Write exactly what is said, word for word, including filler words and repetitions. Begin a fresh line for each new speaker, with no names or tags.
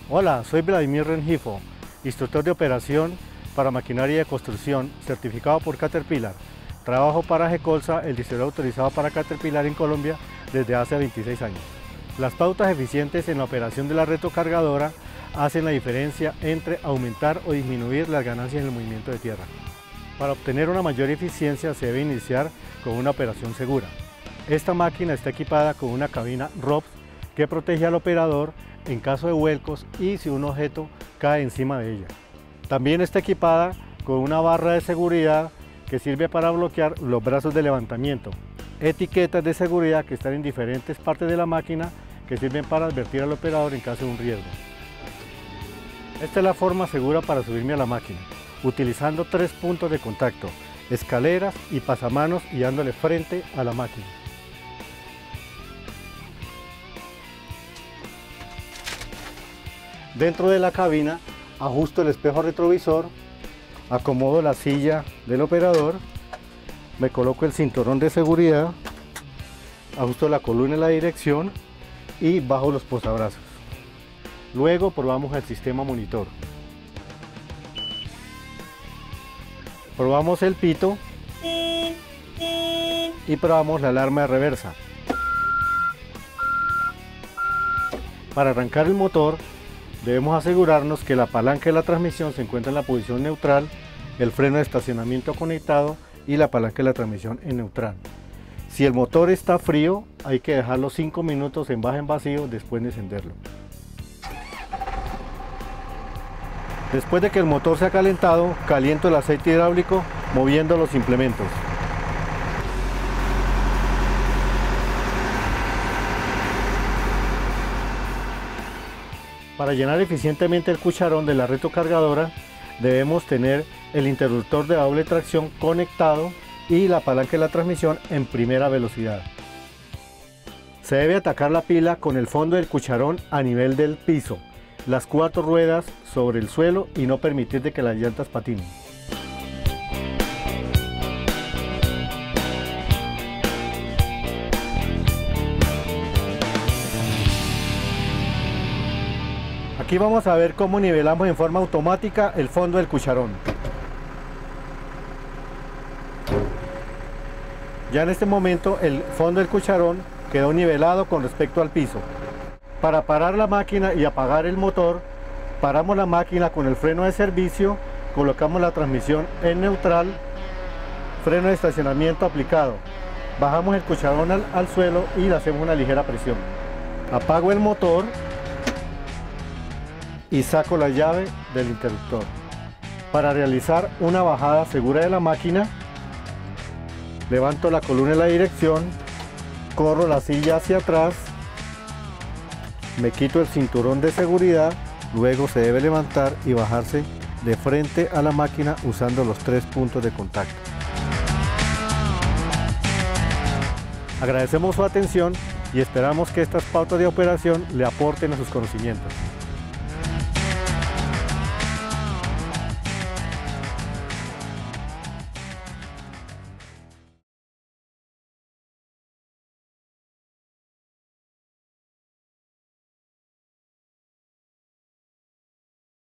Hola, soy Vladimir Rengifo, instructor de operación para maquinaria de construcción, certificado por Caterpillar. Trabajo para Gecolsa, el distribuidor autorizado para Caterpillar en Colombia desde hace veintiséis años. Las pautas eficientes en la operación de la retrocargadora hacen la diferencia entre aumentar o disminuir las ganancias en el movimiento de tierra. Para obtener una mayor eficiencia se debe iniciar con una operación segura. Esta máquina está equipada con una cabina R O P S que protege al operador en caso de vuelcos y si un objeto cae encima de ella. También está equipada con una barra de seguridad que sirve para bloquear los brazos de levantamiento, etiquetas de seguridad que están en diferentes partes de la máquina que sirven para advertir al operador en caso de un riesgo. Esta es la forma segura para subirme a la máquina, utilizando tres puntos de contacto, escaleras y pasamanos y dándole frente a la máquina. Dentro de la cabina ajusto el espejo retrovisor, acomodo la silla del operador, me coloco el cinturón de seguridad, ajusto la columna en la dirección y bajo los posabrazos. Luego probamos el sistema monitor. Probamos el pito y probamos la alarma de reversa. Para arrancar el motor debemos asegurarnos que la palanca de la transmisión se encuentra en la posición neutral, el freno de estacionamiento conectado y la palanca de la transmisión en neutral. Si el motor está frío, hay que dejarlo cinco minutos en baja en vacío después de encenderlo. Después de que el motor se ha calentado, caliento el aceite hidráulico moviendo los implementos. Para llenar eficientemente el cucharón de la retrocargadora debemos tener el interruptor de doble tracción conectado y la palanca de la transmisión en primera velocidad. Se debe atacar la pila con el fondo del cucharón a nivel del piso, las cuatro ruedas sobre el suelo y no permitir de que las llantas patinen. Aquí vamos a ver cómo nivelamos en forma automática el fondo del cucharón. Ya en este momento el fondo del cucharón quedó nivelado con respecto al piso. Para parar la máquina y apagar el motor, paramos la máquina con el freno de servicio, colocamos la transmisión en neutral, freno de estacionamiento aplicado, bajamos el cucharón al, al suelo y le hacemos una ligera presión. Apago el motor y saco la llave del interruptor. Para realizar una bajada segura de la máquina, levanto la columna en la dirección, corro la silla hacia atrás, me quito el cinturón de seguridad, luego se debe levantar y bajarse de frente a la máquina usando los tres puntos de contacto. Agradecemos su atención y esperamos que estas pautas de operación le aporten a sus conocimientos.